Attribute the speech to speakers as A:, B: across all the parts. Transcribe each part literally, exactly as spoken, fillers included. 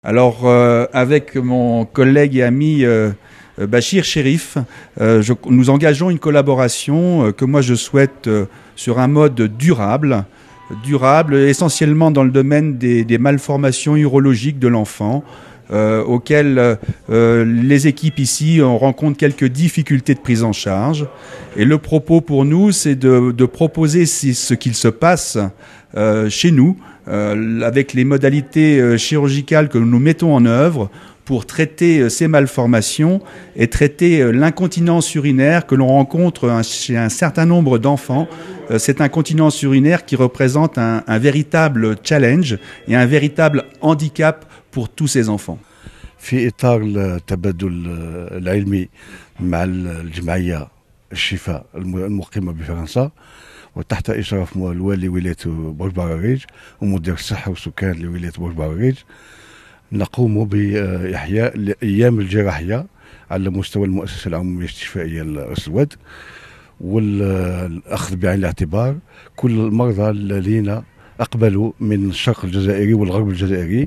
A: Alors, euh, avec mon collègue et ami euh, Bachir Chérif, euh, je- nous engageons une collaboration euh, que moi je souhaite euh, sur un mode durable, durable essentiellement dans le domaine des, des malformations urologiques de l'enfant, euh, auxquelles euh, euh, les équipes ici on rencontre quelques difficultés de prise en charge. Et le propos pour nous, c'est de, de proposer si- ce qu'il se passe euh, chez nous, euh, avec les modalités euh, chirurgicales que nous mettons en œuvre pour traiter euh, ces malformations et traiter euh, l'incontinence urinaire que l'on rencontre hein, chez un certain nombre d'enfants. Euh, c'est incontinence urinaire qui représente un, un véritable challenge et un véritable handicap pour tous ces enfants.
B: في إطار التبادل العلمي مع الجمعية الشفاء المقيمة بفرنسا وتحت إشراف الوالي ولاية بوش بعريج ومدير الصحة والسكان لولاية بوش بعريج نقوم بإحياء أيام الجراحية على مستوى المؤسسة العمومية الاستشفائية الأسود والأخذ بعين الاعتبار كل المرضى الذين أقبلوا من الشرق الجزائري والغرب الجزائري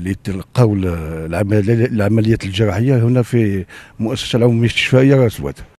B: لتلقوا العمليات الجراحية هنا في مؤسسة العمومية الاستشفائية الأسود.